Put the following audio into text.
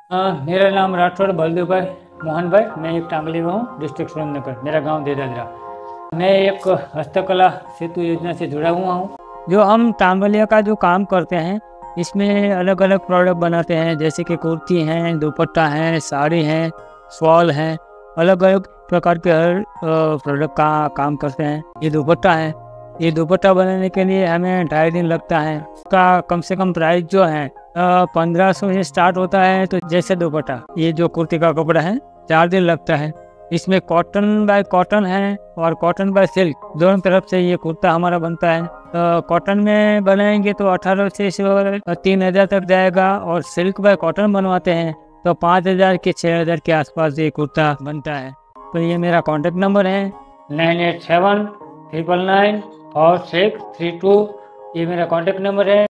मेरा नाम राठौड़ बलदेव भाई मोहन भाई। मैं एक टांगली में हूँ, डिस्ट्रिक्ट सुरेंद्रनगर। मेरा गांव देदादरा। मैं एक हस्तकला सेतु योजना से जुड़ा हुआ हूँ। जो हम टांगलिया का जो काम करते हैं, इसमें अलग अलग प्रोडक्ट बनाते हैं, जैसे कि कुर्ती हैं, दुपट्टा हैं, साड़ी हैं, शॉल हैं। अलग अलग प्रकार के हर प्रोडक्ट का काम करते हैं। ये दुपट्टा है। ये दुपट्टा बनाने के लिए हमें 2.5 दिन लगता है। उसका कम से कम प्राइस जो है 1500 से स्टार्ट होता है। तो जैसे दुपट्टा, ये जो कुर्ती का कपड़ा है, 4 दिन लगता है। इसमें कॉटन बाय कॉटन है और कॉटन बाय सिल्क, दोनों तरफ से ये कुर्ता हमारा बनता है। कॉटन में बनाएंगे तो 1800 से 3000 तक जाएगा, और सिल्क बाय कॉटन बनवाते हैं तो 5000 के 6000 के आसपास ये कुर्ता बनता है। तो ये मेरा कॉन्टेक्ट नंबर है 987 999 4632। ये मेरा कॉन्टेक्ट नंबर है।